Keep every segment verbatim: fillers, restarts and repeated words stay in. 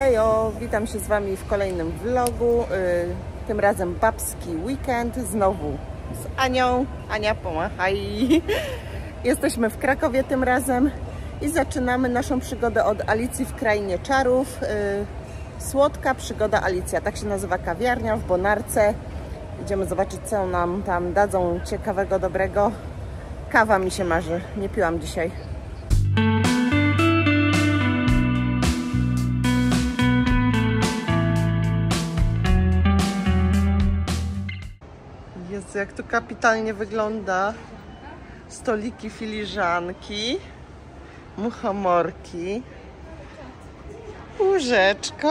Hejo, witam się z Wami w kolejnym vlogu, yy, tym razem babski weekend, znowu z Anią. Ania, pomachaj. Jesteśmy w Krakowie tym razem i zaczynamy naszą przygodę od Alicji w Krainie Czarów. Yy, słodka przygoda Alicja, tak się nazywa kawiarnia w Bonarce. Idziemy zobaczyć, co nam tam dadzą ciekawego, dobrego. Kawa mi się marzy, nie piłam dzisiaj. Jezu, jak tu kapitalnie wygląda. Stoliki, filiżanki, muchomorki, łóżeczko.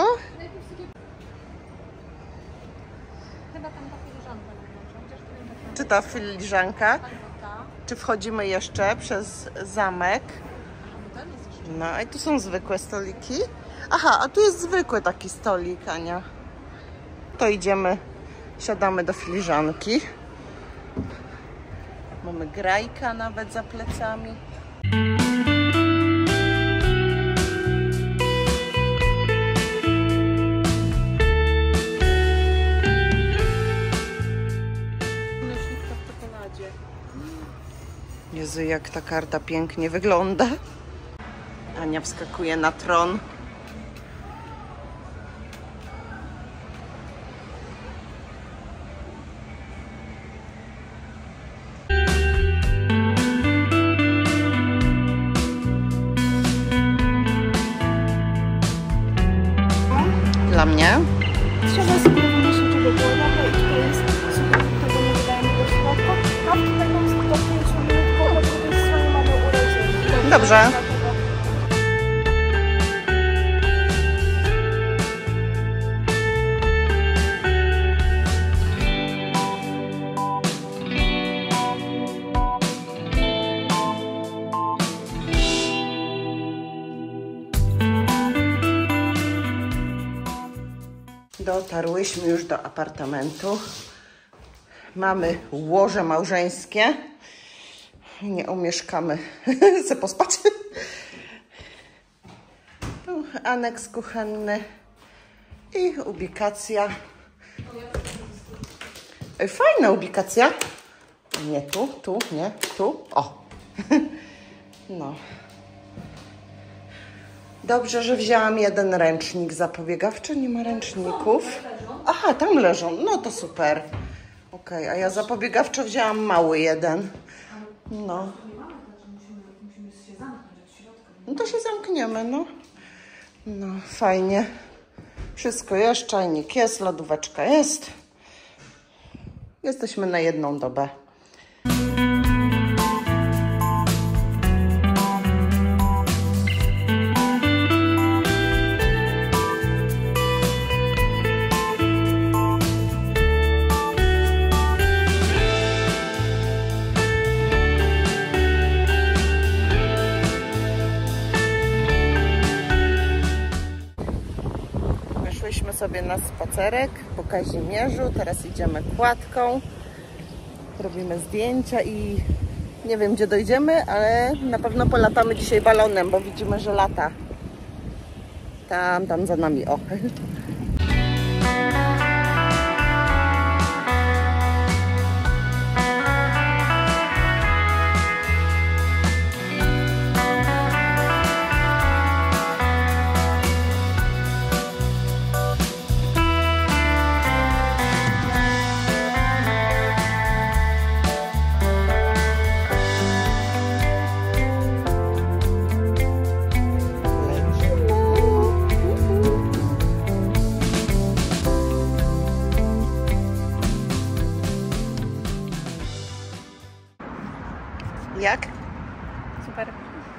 Czy ta filiżanka? Czy wchodzimy jeszcze przez zamek? No i tu są zwykłe stoliki. Aha, a tu jest zwykły taki stolik, Ania. To idziemy, siadamy do filiżanki. Mamy grajka nawet za plecami. Jezu, jak ta karta pięknie wygląda. Ania wskakuje na tron. Dla mnie. Trzeba spróbować naszego głowy i to jest super, tego nie wydajemy do środka. A tutaj mam do pięciu minut, bo po drugiej stronie mamy urodziny. Dobrze. Dotarłyśmy już do apartamentu. Mamy łoże małżeńskie. Nie umieszkamy se pospać. Tu aneks kuchenny i ubikacja. Fajna ubikacja. Nie tu, tu, nie, tu. O! No. Dobrze, że wzięłam jeden ręcznik zapobiegawczy, nie ma ręczników. Aha, tam leżą, no to super. Okej, okay, a ja zapobiegawczo wzięłam mały jeden. No. No to się zamkniemy, no. No, fajnie. Wszystko jest, czajnik jest, lodóweczka jest. Jesteśmy na jedną dobę. Wyszłyśmy sobie na spacerek po Kazimierzu, teraz idziemy kładką, robimy zdjęcia i nie wiem, gdzie dojdziemy, ale na pewno polatamy dzisiaj balonem, bo widzimy, że lata. Tam, tam za nami, o. Jak? Super.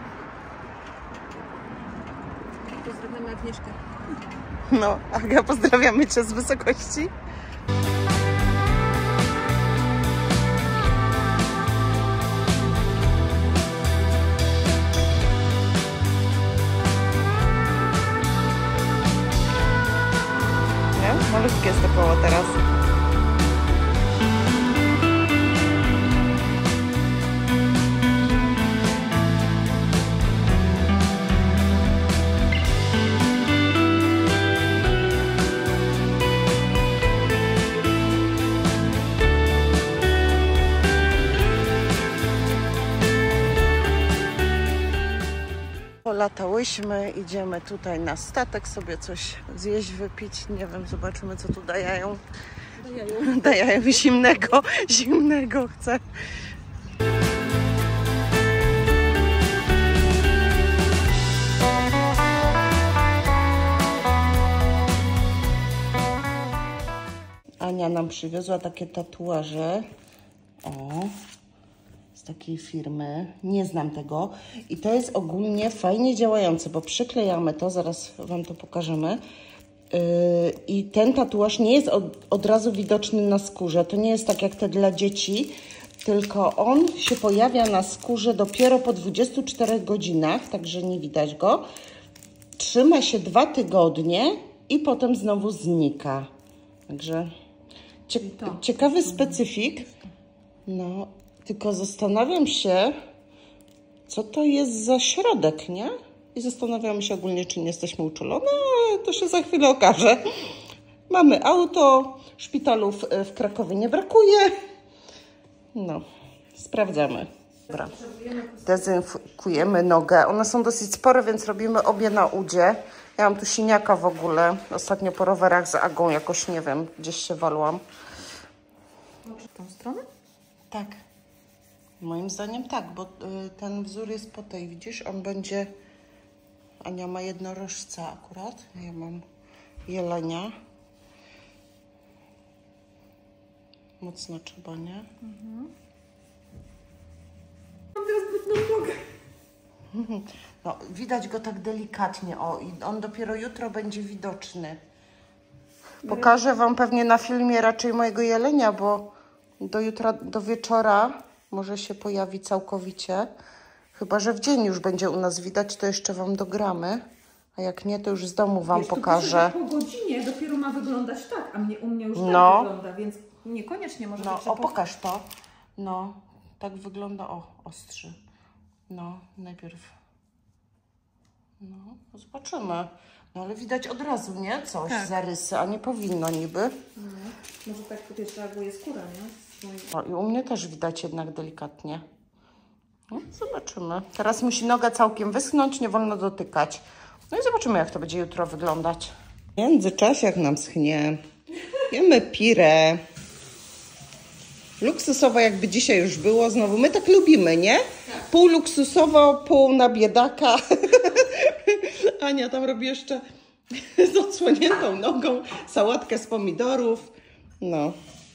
Pozdrawiamy Agnieszkę. No, Aga, pozdrawiamy Cię z wysokości. Nie? Malutkie jest to koło teraz. Wylatałyśmy, idziemy tutaj na statek sobie coś zjeść, wypić. Nie wiem, zobaczymy co tu dają. Dajają, dajają zimnego, zimnego chcę. Ania nam przywiozła takie tatuaże. O, z takiej firmy. Nie znam tego. I to jest ogólnie fajnie działające, bo przyklejamy to, zaraz wam to pokażemy. Yy, I ten tatuaż nie jest od, od razu widoczny na skórze. To nie jest tak jak te dla dzieci, tylko on się pojawia na skórze dopiero po dwudziestu czterech godzinach, także nie widać go. Trzyma się dwa tygodnie i potem znowu znika. Także cie, ciekawy specyfik. No, tylko zastanawiam się, co to jest za środek, nie? I zastanawiam się ogólnie, czy nie jesteśmy uczulone, ale to się za chwilę okaże. Mamy auto, szpitalów w Krakowie nie brakuje. No, sprawdzamy. Dobra, dezynfekujemy nogę. One są dosyć spore, więc robimy obie na udzie. Ja mam tu siniaka w ogóle. Ostatnio po rowerach z Agą jakoś, nie wiem, gdzieś się walłam. Może tą stronę? Tak. Moim zdaniem tak, bo y, ten wzór jest po tej, widzisz? On będzie... Ania ma jednorożca akurat. Ja mam jelenia. Mocno trzeba, nie? Mhm. Mam teraz brudną nogę. No, widać go tak delikatnie. O, i on dopiero jutro będzie widoczny. Pokażę wam pewnie na filmie raczej mojego jelenia, bo do jutra, do wieczora może się pojawi całkowicie. Chyba że w dzień już będzie u nas widać, to jeszcze wam dogramy. A jak nie, to już z domu wam Wiesz, pokażę. Po godzinie dopiero ma wyglądać tak, a mnie, u mnie już no. tak wygląda, więc niekoniecznie może No, być. o, pokaż to. No, tak wygląda. O, ostrzy. No, najpierw. No, zobaczymy. No, ale widać od razu, nie? Coś, tak. Zarysy, a nie powinno niby. No, może tak, wiesz, reaguje skóra, nie? No, i u mnie też widać jednak delikatnie. No, zobaczymy. Teraz musi noga całkiem wyschnąć, nie wolno dotykać. No i zobaczymy, jak to będzie jutro wyglądać. W międzyczasie, jak nam schnie, jemy pirę. Luksusowo jakby dzisiaj już było znowu. My tak lubimy, nie? Tak. Pół luksusowo, pół na biedaka. Ania tam robi jeszcze z odsłoniętą nogą sałatkę z pomidorów. No.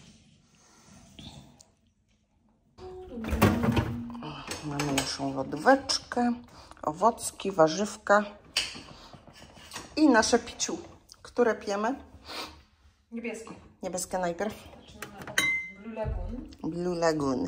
Mamy naszą lodóweczkę, owocki, warzywka i nasze piciu, które pijemy. Niebieskie. Niebieskie najpierw. Blue Lagoon. Blue Lagoon.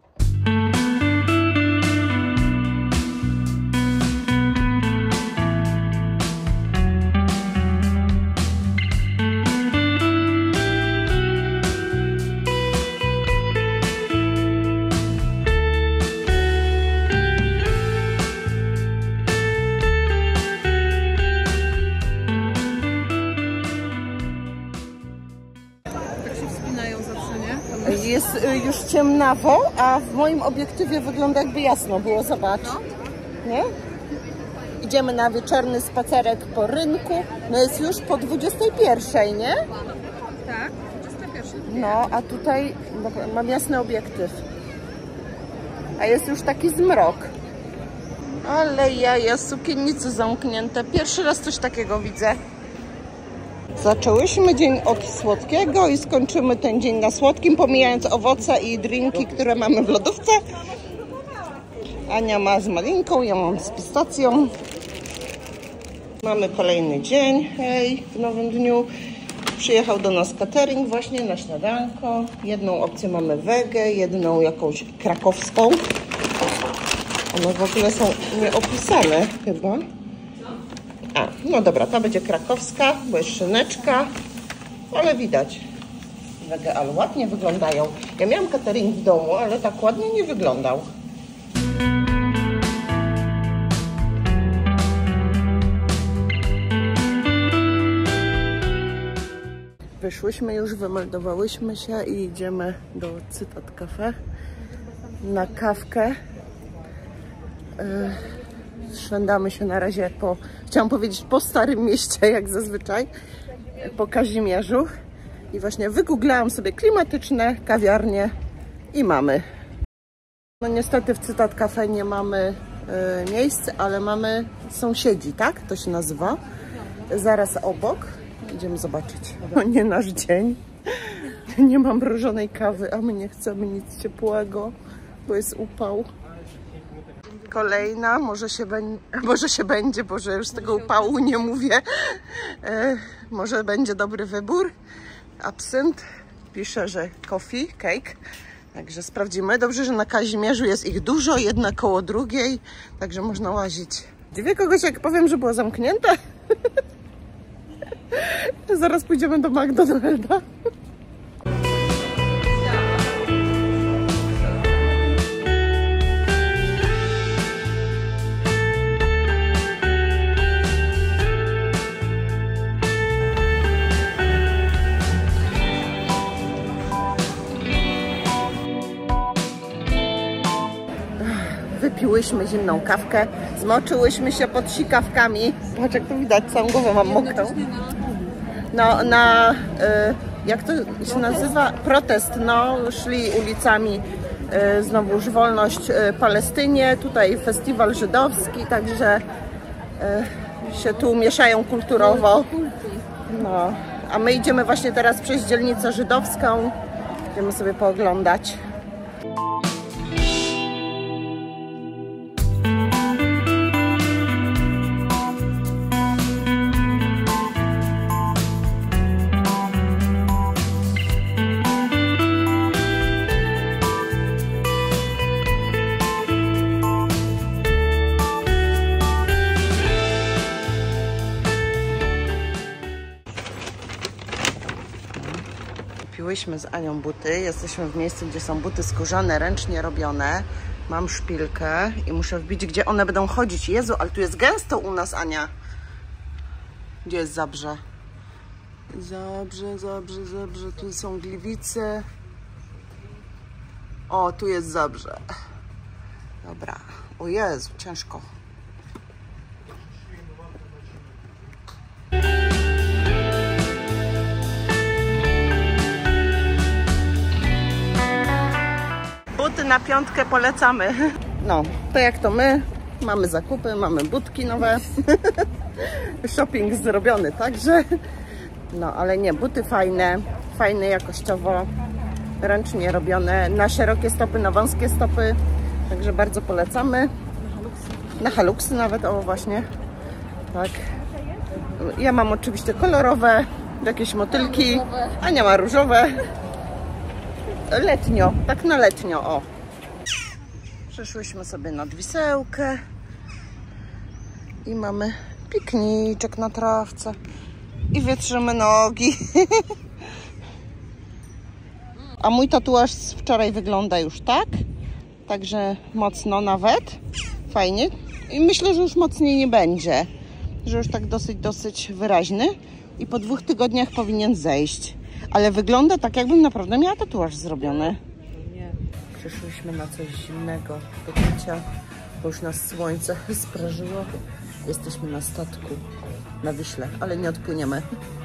Jest już ciemnawo, a w moim obiektywie wygląda jakby jasno było, zobacz. Nie? Idziemy na wieczorny spacerek po rynku. No jest już po dwudziestej pierwszej, nie? Tak, dwudziesta pierwsza. No, a tutaj dobra, mam jasny obiektyw. A jest już taki zmrok. Ale jaja, sukiennice zamknięte. Pierwszy raz coś takiego widzę. Zaczęłyśmy dzień od słodkiego i skończymy ten dzień na słodkim, pomijając owoce i drinki, które mamy w lodówce. Ania ma z malinką, ja mam z pistacją. Mamy kolejny dzień, hej, w nowym dniu. Przyjechał do nas catering właśnie na śniadanko. Jedną opcję mamy wege, jedną jakąś krakowską. One w ogóle są nieopisane chyba. A, no dobra, ta będzie krakowska, bo jest szyneczka, ale widać wege, ale ładnie wyglądają. Ja miałam catering w domu, ale tak ładnie nie wyglądał. Wyszłyśmy już, wymeldowałyśmy się i idziemy do Cytat Cafe na kawkę. szwendamy się na razie po, chciałam powiedzieć po Starym Mieście, jak zazwyczaj, po Kazimierzu. I właśnie wygooglałam sobie klimatyczne kawiarnie i mamy. No niestety w Cytat Cafe nie mamy y, miejsc, ale mamy sąsiedzi, tak? To się nazywa. Zaraz obok. Idziemy zobaczyć. No nie nasz dzień. Nie mam mrożonej kawy, a my nie chcemy nic ciepłego, bo jest upał. Kolejna, może się, może się będzie, bo że już z tego upału nie mówię. E, może będzie dobry wybór. Absynt. Pisze, że coffee, cake. Także sprawdzimy. Dobrze, że na Kazimierzu jest ich dużo, jedna koło drugiej, także można łazić. Dziwię kogoś, jak powiem, że było zamknięte. Zaraz pójdziemy do McDonalda. Wypiłyśmy zimną kawkę, zmoczyłyśmy się pod sikawkami. Patrz, jak to widać, całą głowę mam mokrą. No, na, y, jak to się nazywa? Protest, no, szli ulicami, y, znowuż wolność y, Palestynie, tutaj festiwal żydowski, także y, się tu mieszają kulturowo. No, a my idziemy właśnie teraz przez dzielnicę żydowską, idziemy sobie pooglądać. Kupiłyśmy z Anią buty. Jesteśmy w miejscu, gdzie są buty skórzane, ręcznie robione. Mam szpilkę i muszę wbić, gdzie one będą chodzić. Jezu, ale tu jest gęsto u nas, Ania. Gdzie jest Zabrze? Zabrze, Zabrze, Zabrze. Tu są Gliwice. O, tu jest Zabrze. Dobra. O Jezu, ciężko. Buty na piątkę polecamy. No, to jak to my. Mamy zakupy, mamy butki nowe. Shopping zrobiony, także. No, ale nie, buty fajne, fajne jakościowo, ręcznie robione, na szerokie stopy, na wąskie stopy. Także bardzo polecamy. Na haluksy nawet, o właśnie. Tak. Ja mam oczywiście kolorowe, jakieś motylki. Ania ma różowe. Letnio, tak na letnio, o. Przeszłyśmy sobie nad Wisełkę i mamy pikniczek na trawce i wietrzymy nogi. A mój tatuaż z wczoraj wygląda już tak, także mocno nawet, fajnie i myślę, że już mocniej nie będzie, że już tak dosyć, dosyć wyraźny i po dwóch tygodniach powinien zejść. Ale wygląda tak, jakbym naprawdę miała tatuaż zrobiony. Nie. Przyszłyśmy na coś zimnego do picia, bo już nas słońce sprażyło. Jesteśmy na statku na Wiśle, ale nie odpłyniemy.